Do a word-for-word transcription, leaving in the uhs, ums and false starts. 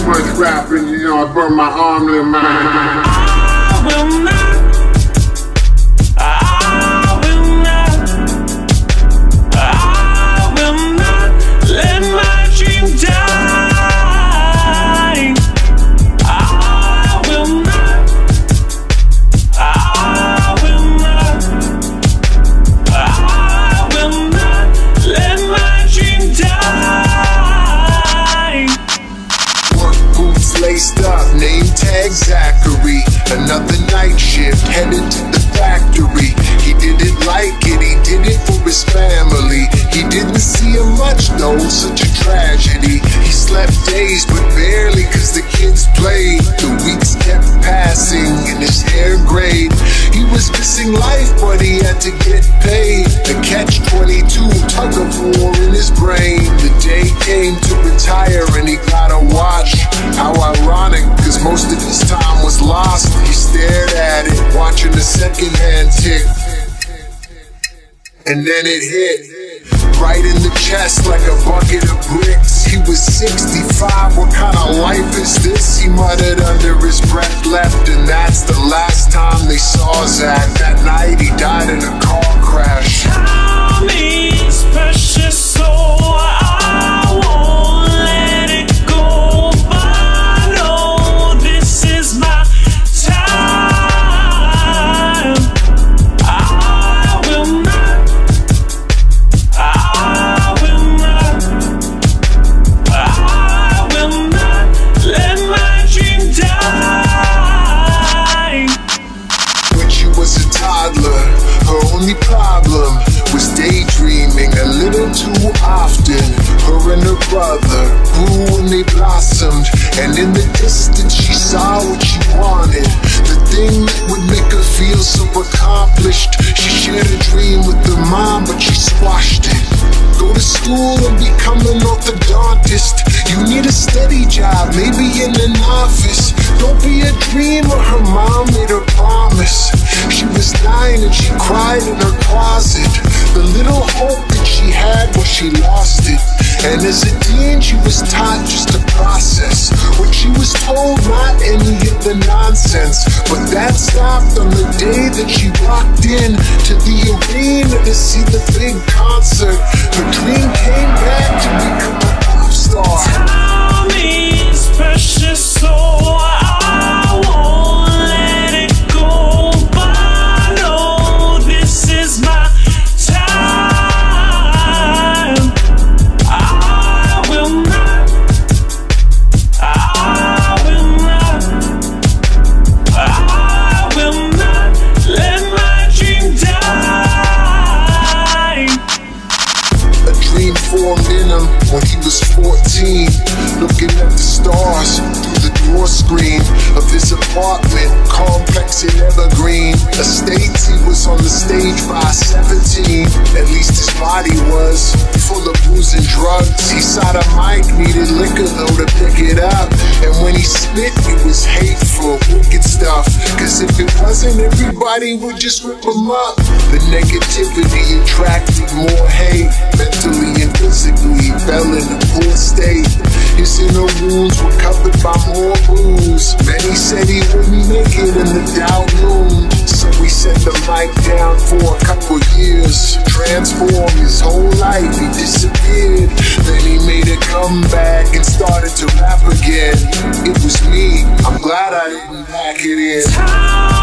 much rapping, you know, I burn my arm, little man. I will not, I will not, I will not let my dream die. I will not, I will not, I will not let my dream die. Work boots laced up, name tag Zachary. Another night shift, headed to the factory. He didn't like it, he did it for his family. He didn't see him much though, such a tragedy. He slept days but barely cause the kids played. The weeks kept passing and his hair grayed. He was missing life but he had to get paid. The catch twenty-two tug of war in his brain. The day came to retire and he got a watch. How ironic, cause most of his time was lost. He stared at it, watching the second hand tick. And then it hit, right in the chest like a bucket of bricks. He was sixty-five, what kind of life is this? He muttered under his breath, left, and that's the last time they saw Zach. That night he died in a car crash. Time is precious, so I won't let it go. But I know this is my time. I will not, I will not, I will not let my dream die. When she was a toddler, her only problem was daydreaming a little too often. Her and her brother grew and they blossomed, and in the distance she saw what she wanted, the thing that would make her feel so accomplished. She shared a dream with her mom, but she squashed it. Go to school and become an orthodontist. You need a steady job, maybe in an office. Don't be a dreamer, her mom made her promise. She was nine and she cried in her closet. The little hope that she had was she lost it. And as a teen she was taught just to process what she was told, not any of the nonsense. But that stopped on the day that she walked in to the arena to see the big concert. Her dream came back to become a pop star. Time is precious, so I won't let it go. But I know this is my time. I will not, I will not, I will not let my dream die. A dream formed in him when he was fourteen, looking at the stars through the door screen of his apartment complex in Evergreen Estates. He was on the stage by seventeen, at least his body was full of booze and drugs. He saw the mic, needed liquor though to pick it up, and when he spit it was hateful, wicked stuff. Cause if it wasn't, everybody would just rip him up. The negativity attracted more hate, mentally and physically fell in a poor state. His inner wounds were covered by more booze. Many said he wouldn't make it and the doubt loomed. So we set the mic down for a couple years. Transformed his whole life, he disappeared. Then he made a comeback and started to rap again. It was me, I'm glad I didn't pack it in. Time